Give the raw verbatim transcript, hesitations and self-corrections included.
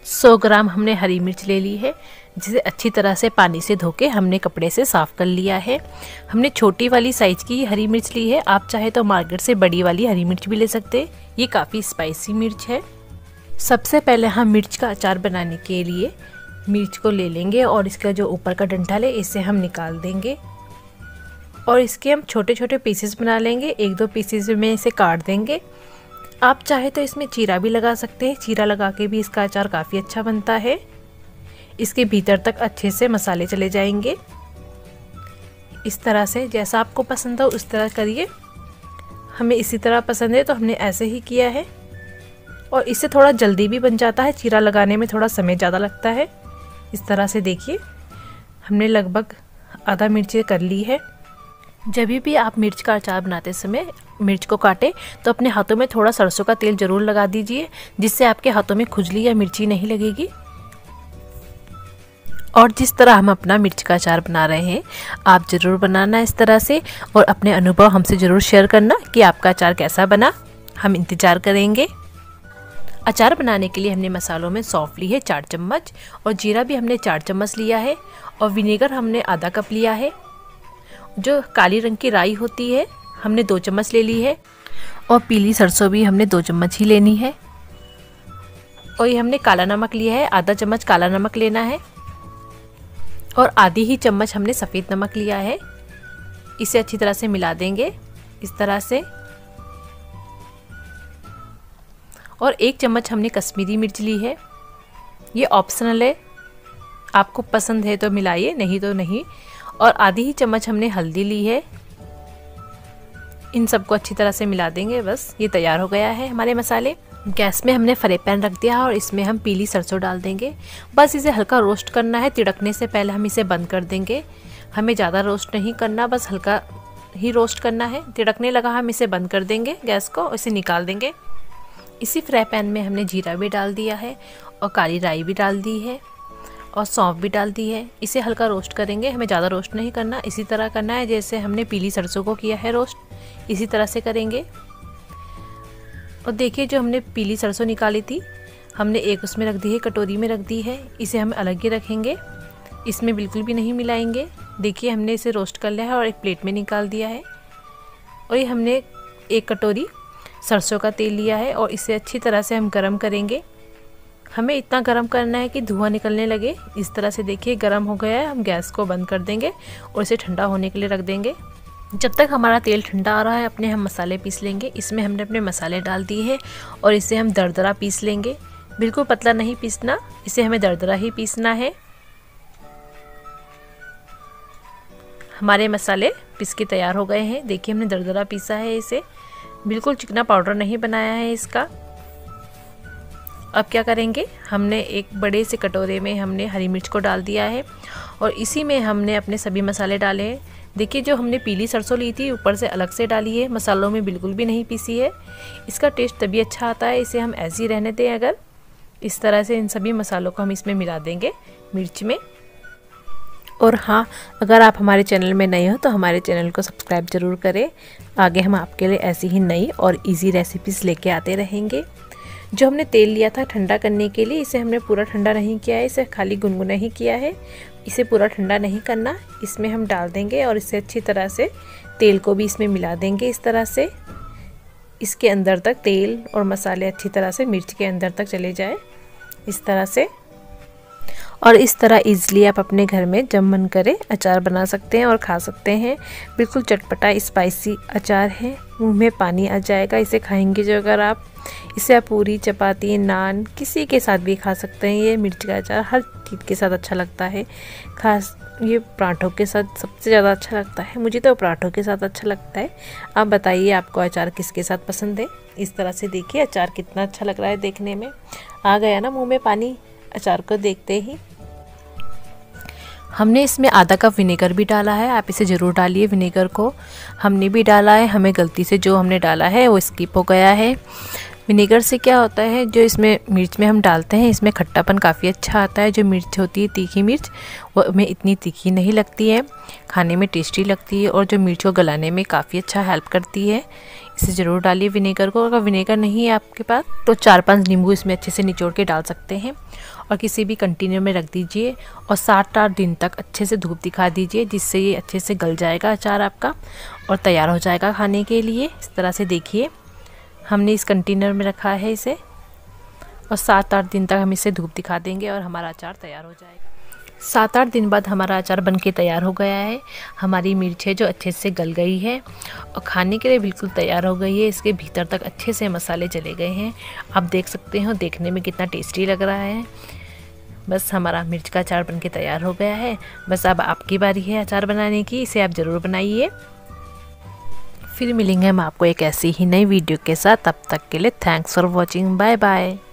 सौ ग्राम हमने हरी मिर्च ले ली है, जिसे अच्छी तरह से पानी से धो के हमने कपड़े से साफ़ कर लिया है। हमने छोटी वाली साइज़ की हरी मिर्च ली है, आप चाहे तो मार्केट से बड़ी वाली हरी मिर्च भी ले सकते हैं। ये काफ़ी स्पाइसी मिर्च है। सबसे पहले हम मिर्च का अचार बनाने के लिए मिर्च को ले लेंगे और इसका जो ऊपर का डंठल है इसे हम निकाल देंगे और इसके हम छोटे छोटे पीसेस बना लेंगे। एक दो पीसेस में इसे काट देंगे। आप चाहे तो इसमें चीरा भी लगा सकते हैं, चीरा लगा के भी इसका अचार काफ़ी अच्छा बनता है। इसके भीतर तक अच्छे से मसाले चले जाएंगे। इस तरह से जैसा आपको पसंद हो उस तरह करिए। हमें इसी तरह पसंद है तो हमने ऐसे ही किया है और इससे थोड़ा जल्दी भी बन जाता है। चीरा लगाने में थोड़ा समय ज़्यादा लगता है। इस तरह से देखिए हमने लगभग आधा मिर्च कर ली है। जब भी आप मिर्च का अचार बनाते समय मिर्च को काटें तो अपने हाथों में थोड़ा सरसों का तेल ज़रूर लगा दीजिए, जिससे आपके हाथों में खुजली या मिर्ची नहीं लगेगी। और जिस तरह हम अपना मिर्च का अचार बना रहे हैं आप ज़रूर बनाना इस तरह से और अपने अनुभव हमसे ज़रूर शेयर करना कि आपका अचार कैसा बना। हम इंतज़ार करेंगे। अचार बनाने के लिए हमने मसालों में सौंफ ली है चार चम्मच और जीरा भी हमने चार चम्मच लिया है और विनेगर हमने आधा कप लिया है। जो काली रंग की राई होती है हमने दो चम्मच ले ली है और पीली सरसों भी हमने दो चम्मच ही लेनी है। और ये हमने काला नमक लिया है, आधा चम्मच काला नमक लेना है और आधी ही चम्मच हमने सफ़ेद नमक लिया है। इसे अच्छी तरह से मिला देंगे इस तरह से। और एक चम्मच हमने कश्मीरी मिर्च ली है, ये ऑप्शनल है, आपको पसंद है तो मिलाइए, नहीं तो नहीं। और आधी ही चम्मच हमने हल्दी ली है। इन सबको अच्छी तरह से मिला देंगे। बस ये तैयार हो गया है हमारे मसाले। गैस में हमने फ्राई पैन रख दिया और इसमें हम पीली सरसों डाल देंगे। बस इसे हल्का रोस्ट करना है, तिड़कने से पहले हम इसे बंद कर देंगे। हमें ज़्यादा रोस्ट नहीं करना, बस हल्का ही रोस्ट करना है। तिड़कने लगा हम इसे बंद कर देंगे गैस को, इसे निकाल देंगे। इसी फ्राई पैन में हमने जीरा भी डाल दिया है और काली राई भी डाल दी है और सौंफ भी डाल दी है। इसे हल्का रोस्ट करेंगे, हमें ज़्यादा रोस्ट नहीं करना, इसी तरह करना है जैसे हमने पीली सरसों को किया है रोस्ट, इसी तरह से करेंगे। और देखिए जो हमने पीली सरसों निकाली थी हमने एक उसमें रख दी है, कटोरी में रख दी है। इसे हम अलग ही रखेंगे, इसमें बिल्कुल भी नहीं मिलाएंगे। देखिए हमने इसे रोस्ट कर लिया है और एक प्लेट में निकाल दिया है। और ये हमने एक कटोरी सरसों का तेल लिया है और इसे अच्छी तरह से हम गरम करेंगे। हमें इतना गरम करना है कि धुआं निकलने लगे। इस तरह से देखिए गरम हो गया है। हम गैस को बंद कर देंगे और इसे ठंडा होने के लिए रख देंगे। जब तक हमारा तेल ठंडा आ रहा है अपने हम मसाले पीस लेंगे। इसमें हमने अपने मसाले डाल दिए हैं और इसे हम दरदरा पीस लेंगे। बिल्कुल पतला नहीं पीसना, इसे हमें दरदरा ही पीसना है। हमारे मसाले पीस के तैयार हो गए हैं। देखिए हमने दरदरा पीसा है, इसे बिल्कुल चिकना पाउडर नहीं बनाया है इसका। अब क्या करेंगे, हमने एक बड़े से कटोरे में हमने हरी मिर्च को डाल दिया है और इसी में हमने अपने सभी मसाले डाले हैं। देखिए जो हमने पीली सरसों ली थी ऊपर से अलग से डाली है, मसालों में बिल्कुल भी नहीं पीसी है। इसका टेस्ट तभी अच्छा आता है, इसे हम ऐसे ही रहने दें। अगर इस तरह से इन सभी मसालों को हम इसमें मिला देंगे मिर्च में। और हाँ, अगर आप हमारे चैनल में नए हो तो हमारे चैनल को सब्सक्राइब ज़रूर करें। आगे हम आपके लिए ऐसी ही नई और इजी रेसिपीज़ लेके आते रहेंगे। जो हमने तेल लिया था ठंडा करने के लिए, इसे हमने पूरा ठंडा नहीं किया है, इसे खाली गुनगुना ही किया है। इसे पूरा ठंडा नहीं करना, इसमें हम डाल देंगे और इसे अच्छी तरह से तेल को भी इसमें मिला देंगे। इस तरह से इसके अंदर तक तेल और मसाले अच्छी तरह से मिर्च के अंदर तक चले जाए, इस तरह से। और इस तरह इजली आप अपने घर में जब मन करे अचार बना सकते हैं और खा सकते हैं। बिल्कुल चटपटा स्पाइसी अचार है, मुंह में पानी आ जाएगा इसे खाएंगे जो अगर आप। इसे आप पूरी, चपाती, नान किसी के साथ भी खा सकते हैं। ये मिर्च का अचार हर चीज़ के साथ अच्छा लगता है, खास ये पराठों के साथ सबसे ज़्यादा अच्छा लगता है। मुझे तो पराठों के साथ अच्छा लगता है। आप बताइए आपको अचार किसके साथ पसंद है। इस तरह से देखिए अचार कितना अच्छा लग रहा है, देखने में आ गया ना मुँह में पानी अचार को देखते ही। हमने इसमें आधा कप विनेगर भी डाला है, आप इसे ज़रूर डालिए विनेगर को। हमने भी डाला है, हमें गलती से जो हमने डाला है वो स्किप हो गया है। विनेगर से क्या होता है, जो इसमें मिर्च में हम डालते हैं इसमें खट्टापन काफ़ी अच्छा आता है। जो मिर्च होती है तीखी मिर्च, वो हमें इतनी तीखी नहीं लगती है, खाने में टेस्टी लगती है और जो मिर्च को गलाने में काफ़ी अच्छा हेल्प करती है। इसे ज़रूर डालिए विनेगर को। अगर विनेगर नहीं है आपके पास तो चार पांच नींबू इसमें अच्छे से निचोड़ के डाल सकते हैं और किसी भी कंटेनर में रख दीजिए और सात आठ दिन तक अच्छे से धूप दिखा दीजिए, जिससे ये अच्छे से गल जाएगा अचार आपका और तैयार हो जाएगा खाने के लिए। इस तरह से देखिए हमने इस कंटेनर में रखा है इसे और सात आठ दिन तक हम इसे धूप दिखा देंगे और हमारा अचार तैयार हो जाएगा। सात आठ दिन बाद हमारा अचार बनके तैयार हो गया है। हमारी मिर्च है जो अच्छे से गल गई है और खाने के लिए बिल्कुल तैयार हो गई है। इसके भीतर तक अच्छे से मसाले चले गए हैं, आप देख सकते हो देखने में कितना टेस्टी लग रहा है। बस हमारा मिर्च का अचार बनके तैयार हो गया है। बस अब आपकी बारी है अचार बनाने की, इसे आप ज़रूर बनाइए। फिर मिलेंगे हम आपको एक ऐसी ही नई वीडियो के साथ, तब तक के लिए thanks for watching, bye bye.